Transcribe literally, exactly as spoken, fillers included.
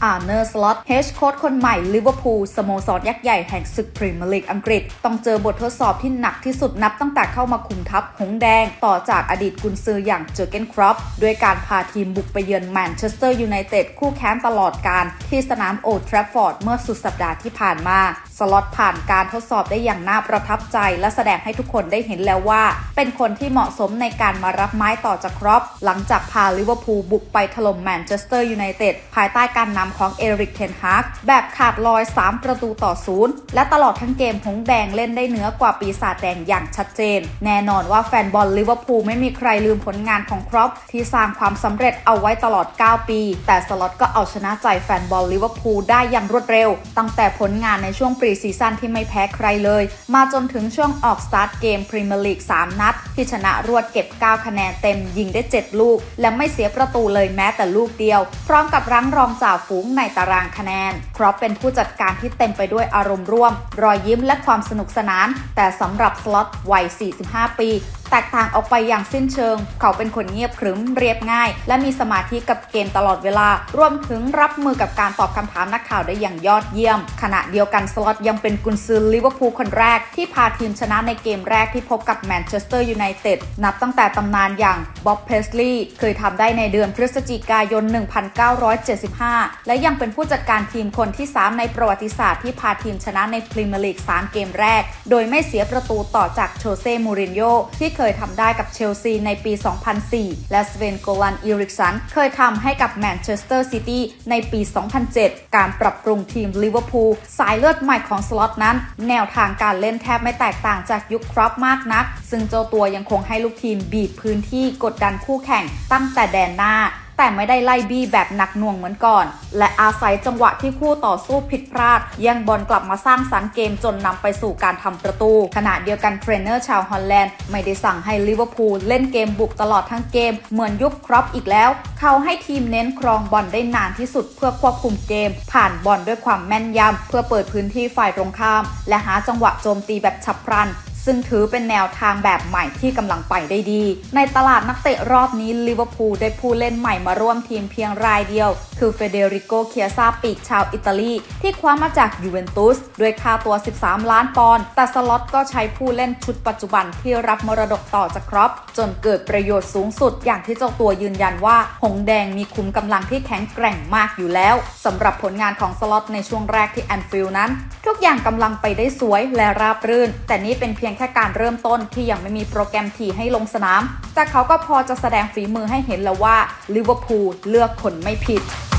อาร์เนอร์สล็อตเฮดโค้ชคนใหม่ลิเวอร์พูลสโมสรยักษ์ใหญ่แห่งศึกพรีเมียร์ลีกอังกฤษต้องเจอบททดสอบที่หนักที่สุดนับตั้งแต่เข้ามาคุมทัพหงแดงต่อจากอดีตกุนซืออย่างเจอร์เกนครอปด้วยการพาทีมบุกไปเยือนแมนเชสเตอร์ยูไนเต็ดคู่แข่งตลอดกาลที่สนามโอลด์แทรฟฟอร์ดเมื่อสุดสัปดาห์ที่ผ่านมาสล็อตผ่านการทดสอบได้อย่างน่าประทับใจและแสดงให้ทุกคนได้เห็นแล้วว่าเป็นคนที่เหมาะสมในการมารับไม้ต่อจากครอปหลังจากพาลิเวอร์พูลบุกไปถล่มแมนเชสเตอร์ยูไนเต็ดภายใต้การนำของเอริกเทนฮากแบบขาดลอยสามประตูต่อศูนย์และตลอดทั้งเกมหงแดงเล่นได้เหนือกว่าปีศาจแดงอย่างชัดเจนแน่นอนว่าแฟนบอลลิเวอร์พูลไม่มีใครลืมผลงานของครอปที่สร้างความสำเร็จเอาไว้ตลอดเก้าปีแต่สล็อตก็เอาชนะใจแฟนบอลลิเวอร์พูลได้อย่างรวดเร็วตั้งแต่ผลงานในช่วงปรีซีซั่นที่ไม่แพ้ใครเลยมาจนถึงช่วงออกสตาร์ทเกมพรีเมียร์ลีกสามนัดที่ชนะรวดเก็บเก้าคะแนนเต็มยิงได้เจ็ดลูกและไม่เสียประตูเลยแม้แต่ลูกเดียวพร้อมกับรั้งรองจ่าฝูงในตารางคะแนนครอปเป็นผู้จัดการที่เต็มไปด้วยอารมณ์ร่วมรอยยิ้มและความสนุกสนานแต่สำหรับสล็อตวัยสี่สิบห้าปีแตกต่างออกไปอย่างสิ้นเชิงเขาเป็นคนเงียบขรึมเรียบง่ายและมีสมาธิกับเกมตลอดเวลารวมถึงรับมือกับการตอบคำถามนักข่าวได้อย่างยอดเยี่ยมขณะเดียวกันสล็อตยังเป็นกุนซือลิเวอร์พูลคนแรกที่พาทีมชนะในเกมแรกที่พบกับแมนเชสเตอร์ยูไนเต็ดนับตั้งแต่ตำนานอย่างบ๊อบเพสลีย์เคยทำได้ในเดือนพฤศจิกายนหนึ่งพันเก้าร้อยเจ็ดสิบห้าและยังเป็นผู้จัดการทีมคนที่สามในประวัติศาสตร์ที่พาทีมชนะในพรีเมียร์ลีกสามเกมแรกโดยไม่เสียประตูต่อจากโชเซ่มูรินโญ่ที่เคยทำได้กับเชลซีในปี สองพันสี่ และสเวนโกลันอีริกสันเคยทำให้กับแมนเชสเตอร์ซิตี้ในปี สองพันเจ็ด การปรับปรุงทีมลิเวอร์พูลสายเลือดใหม่ของสล็อตนั้นแนวทางการเล่นแทบไม่แตกต่างจากยุคครอปมากนักซึ่งเจ้าตัวยังคงให้ลูกทีมบีบพื้นที่กดดันคู่แข่งตั้งแต่แดนหน้าแต่ไม่ได้ไล่บี้แบบหนักหน่วงเหมือนก่อนและอาศัยจังหวะที่คู่ต่อสู้ผิดพลาดแย่งบอลกลับมาสร้างสรรค์เกมจนนำไปสู่การทำประตูขณะเดียวกันเทรนเนอร์ชาวฮอลแลนด์ไม่ได้สั่งให้ลิเวอร์พูลเล่นเกมบุกตลอดทั้งเกมเหมือนยุคครอปอีกแล้วเขาให้ทีมเน้นครองบอลได้นานที่สุดเพื่อควบคุมเกมผ่านบอลด้วยความแม่นยำเพื่อเปิดพื้นที่ฝ่ายตรงข้ามและหาจังหวะโจมตีแบบฉับพลันซึ่งถือเป็นแนวทางแบบใหม่ที่กำลังไปได้ดีในตลาดนักเตะรอบนี้ลิเวอร์พูลได้ผู้เล่นใหม่มาร่วมทีมเพียงรายเดียวคือเฟเดริโกเคียซาปีกชาวอิตาลีที่คว้ามาจากยูเวนตุสด้วยค่าตัวสิบสามล้านปอนด์แต่สล็อตก็ใช้ผู้เล่นชุดปัจจุบันที่รับมรดกต่อจากครอปจนเกิดประโยชน์สูงสุดอย่างที่เจ้าตัวยืนยันว่าหงแดงมีขุมกำลังที่แข็งแกร่งมากอยู่แล้วสำหรับผลงานของสล็อตในช่วงแรกที่แอนฟิลด์นั้นทุกอย่างกำลังไปได้สวยและราบรื่นแต่นี่เป็นเพียงแค่การเริ่มต้นที่ยังไม่มีโปรแกรมถี่ให้ลงสนามแต่เขาก็พอจะแสดงฝีมือให้เห็นแล้วว่าลิเวอร์พูลเลือกคนไม่ผิด